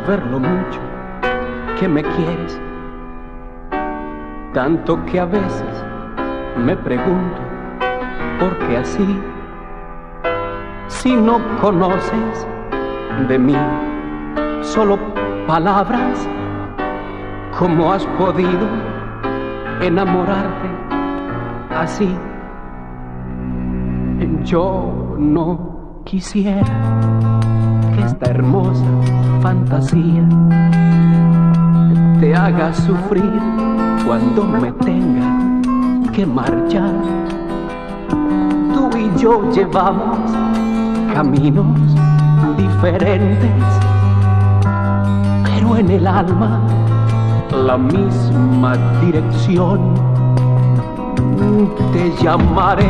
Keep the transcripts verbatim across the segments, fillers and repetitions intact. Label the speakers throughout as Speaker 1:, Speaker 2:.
Speaker 1: ver lo mucho que me quieres, tanto que a veces me pregunto por qué así, si no conoces de mí solo palabras, ¿cómo has podido enamorarte así? Yo no quisiera que esta hermosa fantasía te haga sufrir cuando me tenga que marchar. Tú y yo llevamos caminos diferentes, pero en el alma la misma dirección. Te llamaré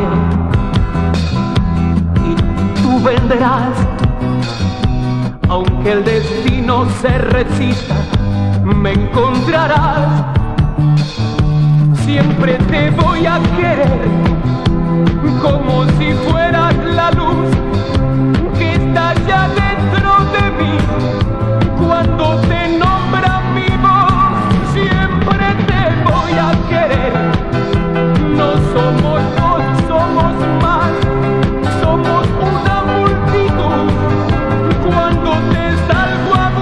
Speaker 1: y tú vendrás, aunque el destino se resista, me encontrarás. Siempre te voy a querer como si fueras la luz que está ya dentro de mí. Cuando te nombra mi voz, siempre te voy a querer. No somos dos, somos más, somos una multitud. Cuando te salgo a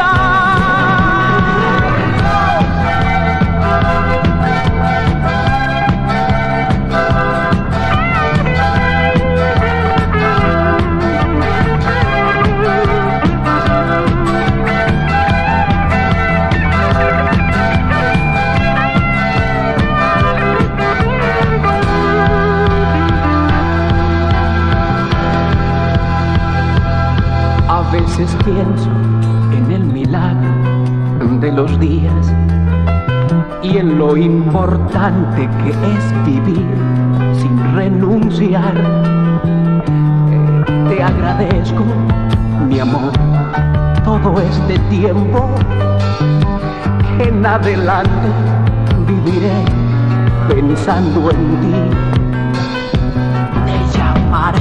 Speaker 1: A veces pienso en el milagro de los días y en lo importante que es vivir sin renunciar. Te agradezco, mi amor, todo este tiempo que en adelante viviré pensando en ti. Te llamaré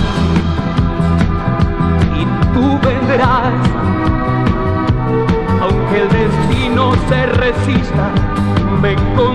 Speaker 1: y tú vendrás, aunque el destino se resista, me encontrarás.